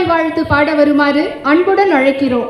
திருப்பாவை வாழ்த்து பாட வருமாறு அன்புடன் அழைக்கிறோம்.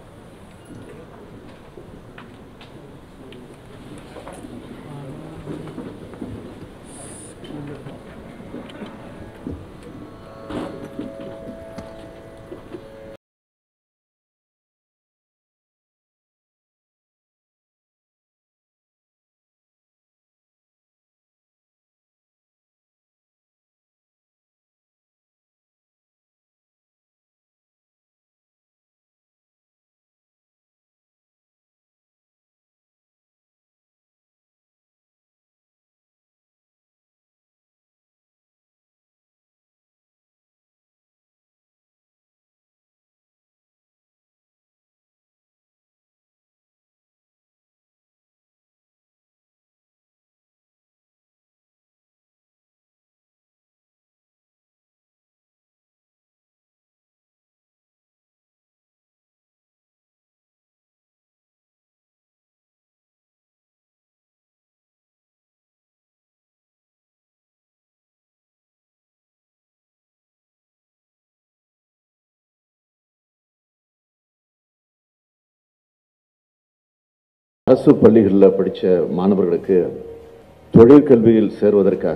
அரசு பள்ளிகளில் படித்த மாணவர்களுக்கு தொழிற்கல்வியில் சேர்வதற்காக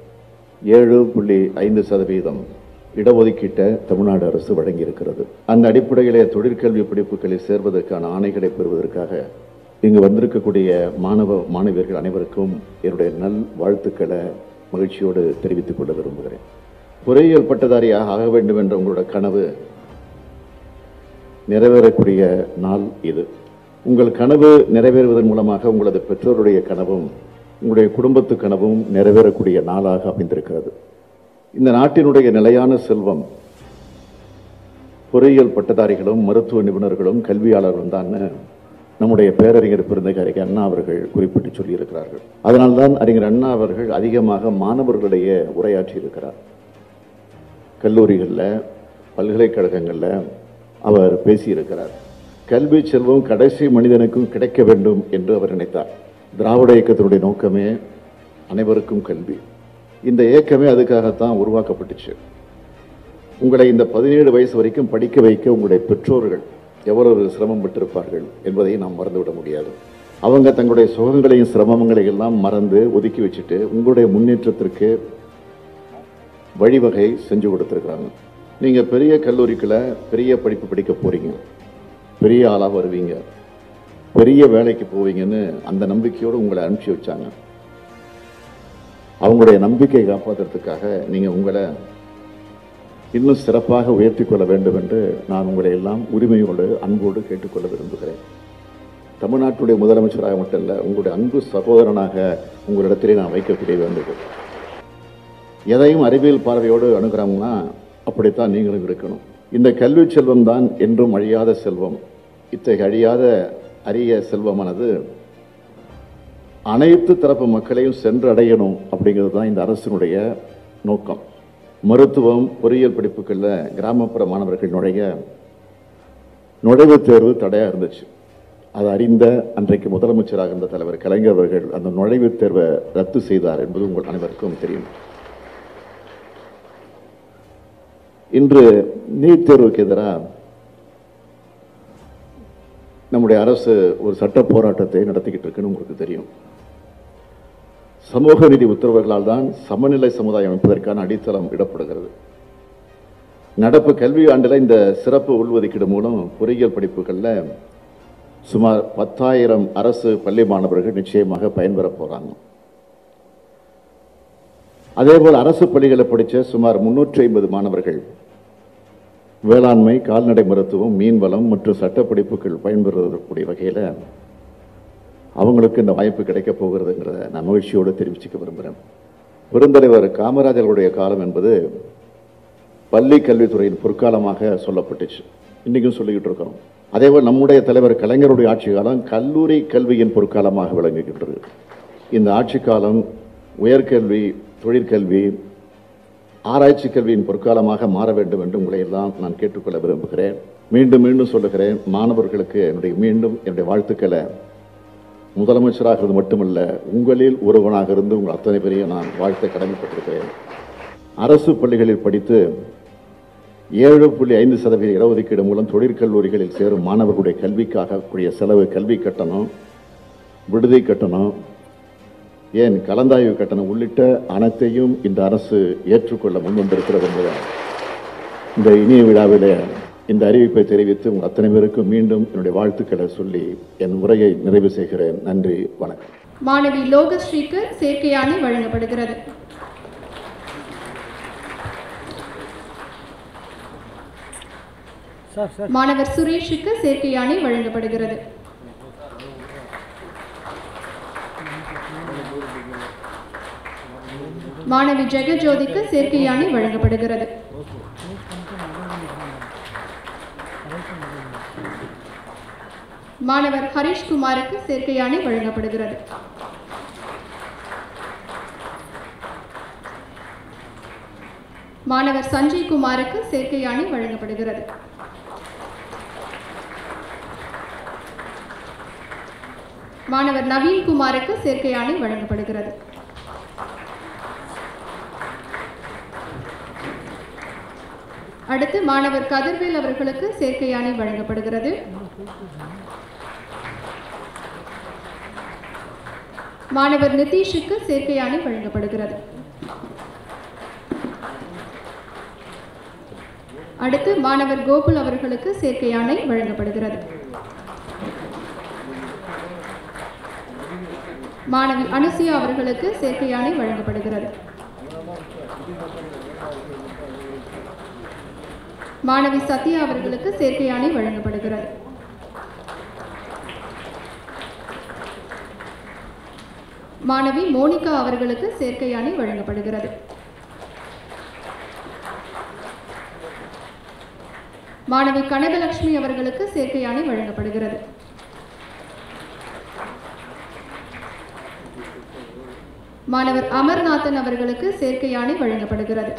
7.5% இடஒதுக்கீட்டை தமிழ்நாடு அரசு வழங்கியிருக்கிறது. அந்த அடிப்படையிலே தொழிற்கல்வி படிப்புகளில் சேர்வதற்கான ஆணைகளை பெறுவதற்காக இங்கு வந்திருக்கக்கூடிய மாணவியர்கள் அனைவருக்கும் என்னுடைய நல் வாழ்த்துக்களை மகிழ்ச்சியோடு தெரிவித்துக் கொள்ள விரும்புகிறேன். பொறியியல் பட்டதாரியாக ஆக வேண்டும் என்ற உங்களோட கனவு நிறைவேறக்கூடிய நாள் இது. உங்கள் கனவு நிறைவேறுவதன் மூலமாக உங்களது பெற்றோருடைய கனவும் உங்களுடைய குடும்பத்து கனவும் நிறைவேறக்கூடிய நாளாக அமைந்திருக்கிறது. இந்த நாட்டினுடைய நிலையான செல்வம் பொறியியல் பட்டதாரிகளும் மருத்துவ நிபுணர்களும் கல்வியாளர்களும் தான் நம்முடைய பேரறிஞர் பெருந்தகை அறிஞர் அண்ணா அவர்கள் குறிப்பிட்டு சொல்லியிருக்கிறார்கள். அதனால்தான் அறிஞர் அண்ணா அவர்கள் அதிகமாக மாணவர்களிடையே உரையாற்றி இருக்கிறார். கல்லூரிகளில் பல்கலைக்கழகங்களில் அவர் பேசியிருக்கிறார். கல்வி செல்வம் கடைசி மனிதனுக்கும் கிடைக்க வேண்டும் என்று அவர் நினைத்தார். திராவிட இயக்கத்தினுடைய நோக்கமே அனைவருக்கும் கல்வி. இந்த இயக்கமே அதுக்காகத்தான் உருவாக்கப்பட்டுச்சு. உங்களை இந்த 17 வயசு வரைக்கும் படிக்க வைக்க உங்களுடைய பெற்றோர்கள் எவ்வளவு சிரமம் பெற்றிருப்பார்கள் என்பதை நாம் மறந்துவிட முடியாது. அவங்க தங்களுடைய சுகங்களையும் சிரமங்களையும் எல்லாம் மறந்து ஒதுக்கி வச்சுட்டு உங்களுடைய முன்னேற்றத்திற்கு வழிவகை செஞ்சு கொடுத்துருக்குறாங்க. நீங்கள் பெரிய கல்லூரிக்குள்ள பெரிய படிப்பு படிக்க போறீங்க, பெரிய ஆளாக வருவீங்க, பெரிய வேலைக்கு போவீங்கன்னு அந்த நம்பிக்கையோடு உங்களை அனுப்பிச்சி வச்சாங்க. அவங்களுடைய நம்பிக்கையை காப்பாற்றுறதுக்காக நீங்கள் உங்களை இன்னும் சிறப்பாக உயர்த்தி கொள்ள வேண்டும் என்று நான் உங்களை எல்லாம் உரிமையோடு அன்போடு கேட்டுக்கொள்ள விரும்புகிறேன். தமிழ்நாட்டுடைய முதலமைச்சராக மட்டும் இல்லை, உங்களுடைய அன்பு சகோதரனாக உங்களிடத்திலே நான் வைக்கக்கூடிய வேண்டுகோள். எதையும் அறிவியல் பார்வையோடு அணுகிறாங்கன்னா அப்படித்தான் நீங்களும் இருக்கணும். இந்த கல்வி செல்வம் தான் என்றும் அழியாத செல்வம். இத்தகைய அழியாத அரிய செல்வமானது அனைத்து தரப்பு மக்களையும் சென்றடையணும் அப்படிங்கிறது தான் இந்த அரசினுடைய நோக்கம். மருத்துவம் பொறியியல் படிப்புகளில் கிராமப்புற மாணவர்கள் நுழைவுத் தேர்வு தடையாக இருந்துச்சு. அதை அறிந்த அன்றைக்கு முதலமைச்சராக இருந்த தலைவர் கலைஞர் அவர்கள் அந்த நுழைவுத் தேர்வை ரத்து செய்தார் என்பது உங்கள் அனைவருக்கும் தெரியும். இன்று நீட் தேர்வுக்கு எதிராக நம்முடைய அரசு ஒரு சட்ட போராட்டத்தை நடத்திக்கிட்டு இருக்குன்னு உங்களுக்கு தெரியும். சமூக நீதி உத்தரவுகளால் தான் சமநிலை சமுதாயம் அமைப்பதற்கான அடித்தளம் இடப்படுகிறது. நடப்பு கல்வி ஆண்டில் இந்த சிறப்பு உள்ஒதுக்கீடு மூலம் பொறியியல் படிப்புகளில் சுமார் 10,000 அரசு பள்ளி மாணவர்கள் நிச்சயமாக பயன்பெற போறாங்க. அதேபோல் அரசு பள்ளிகளை படித்த சுமார் 350 மாணவர்கள் வேளாண்மை, கால்நடை மருத்துவம், மீன்வளம் மற்றும் சட்ட படிப்புகள் பயன்பெறக்கூடிய வகையில் அவங்களுக்கு இந்த வாய்ப்பு கிடைக்க போகிறதுங்கிறத நான் மகிழ்ச்சியோடு தெரிவிச்சுக்க விரும்புகிறேன். பெருந்தலைவர் காமராஜர்களுடைய காலம் என்பது பள்ளி கல்வித்துறையின் பொற்காலமாக சொல்லப்பட்டுச்சு. இன்றைக்கும் சொல்லிக்கிட்டு இருக்கிறோம். அதேபோல் நம்முடைய தலைவர் கலைஞருடைய ஆட்சி காலம் கல்லூரி கல்வியின் பொற்காலமாக விளங்குகின்றது. இந்த ஆட்சி காலம் உயர்கல்வி, தொழிற்கல்வி, ஆராய்ச்சி கல்வியின் பொற்காலமாக மாற வேண்டும் என்று உங்களை எல்லாம் நான் கேட்டுக்கொள்ள விரும்புகிறேன். மீண்டும் மீண்டும் சொல்லுகிறேன், மாணவர்களுக்கு என்னுடைய வாழ்த்துக்களை முதலமைச்சராக இருந்து மட்டுமல்ல, உங்களில் ஒருவனாக இருந்து உங்கள் அத்தனை பேரையும் நான் வாழ்த்த கடமைப்பட்டிருக்கிறேன். அரசு பள்ளிகளில் படித்து 7.5% இடஒதுக்கீடு மூலம் தொழிற்கல்லூரிகளில் சேரும் மாணவர்களுடைய கல்விக்காக கூடிய செலவு, கல்வி கட்டணம், விடுதி கட்டணம், ஏன் கலந்தாய்வு கட்டணம் உள்ளிட்ட அனைத்தையும் இந்த அரசு ஏற்றுக்கொள்ள முன்வந்திருக்கிறது என்பதை இந்த இனிய விழாவிலே இந்த அறிவிப்பை தெரிவித்து உங்கள் அத்தனை பேருக்கும் மீண்டும் என்னுடைய வாழ்த்துக்களை சொல்லி என் உரையை நிறைவு செய்கிறேன். நன்றி, வணக்கம். மாணவி லோகஸ்ரீக்கு சேர்க்கை ஆணை வழங்கப்படுகிறது. மாணவர் சுரேஷுக்கு சேர்க்கை ஆணை வழங்கப்படுகிறது. மாணவி ஜெகஜோதிக்கு சேர்க்கை ஆணை வழங்கப்படுகிறது. மாணவர் ஹரிஷ்குமாருக்கு சேர்க்கை ஆணை வழங்கப்படுகிறது. மாணவர் சஞ்சய் குமாருக்கு சேர்க்கை ஆணை வழங்கப்படுகிறது. மாணவர் நவீன் குமாருக்கு சேர்க்கை ஆணை வழங்கப்படுகிறது. அடுத்து மாணவர் கதிர்வேல் அவர்களுக்கு சேர்க்கை ஆணை வழங்கப்படுகிறது. மாணவர் நிதிஷுக்கு சேர்க்கை ஆணை வழங்கப்படுகிறது. அடுத்து மாணவர் கோகுல் அவர்களுக்கு சேர்க்கை ஆணை வழங்கப்படுகிறது. மாணவி அனுசியா அவர்களுக்கு சேர்க்கை ஆணை வழங்கப்படுகிறது. மாணவி சத்யா அவர்களுக்கு சேர்க்கை ஆணை வழங்கப்படுகிறது. மாணவி மோனிகா அவர்களுக்கு சேர்க்கை ஆணை வழங்கப்படுகிறது. மாணவி கனகலட்சுமி அவர்களுக்கு சேர்க்கை ஆணை வழங்கப்படுகிறது. மாணவர் அமர்நாதன் அவர்களுக்கு சேர்க்கை ஆணை வழங்கப்படுகிறது.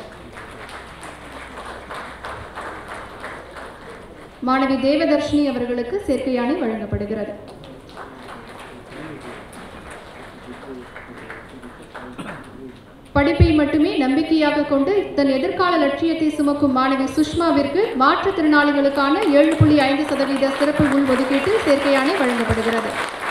மாணவி தேவதர்ஷினி அவர்களுக்கு சேர்க்கை ஆணை வழங்கப்படுகிறது. படிப்பை மட்டுமே நம்பிக்கையாக கொண்டு தன் எதிர்கால லட்சியத்தை சுமக்கும் மாணவி சுஷ்மாவிற்கு மாற்றுத்திறனாளிகளுக்கான 7.5% சிறப்பு உள்ஒதுக்கீட்டில் சேர்க்கை ஆணை வழங்கப்படுகிறது.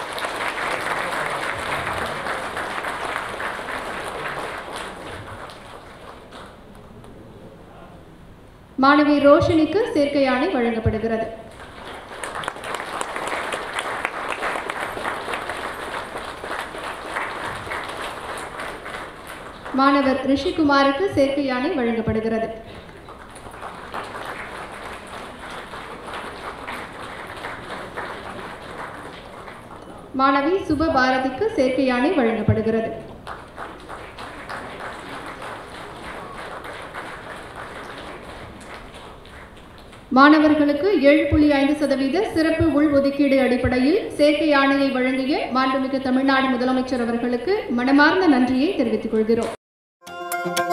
மாணவி ரோஷினிக்கு சேர்க்கை ஆணை வழங்கப்படுகிறது. மாணவர் ரிஷிகுமாருக்கு சேர்க்கை ஆணை வழங்கப்படுகிறது. மாணவி சுபபாரதிக்கு சேர்க்கை ஆணை வழங்கப்படுகிறது. மாணவர்களுக்கு 7.5% சிறப்பு உள்ஒதுக்கீடு அடிப்படையில் சேர்க்கை ஆணையை வழங்கிய மாண்புமிகு தமிழ்நாடு முதலமைச்சர் அவர்களுக்கு மனமார்ந்த நன்றியை தெரிவித்துக் கொள்கிறோம்.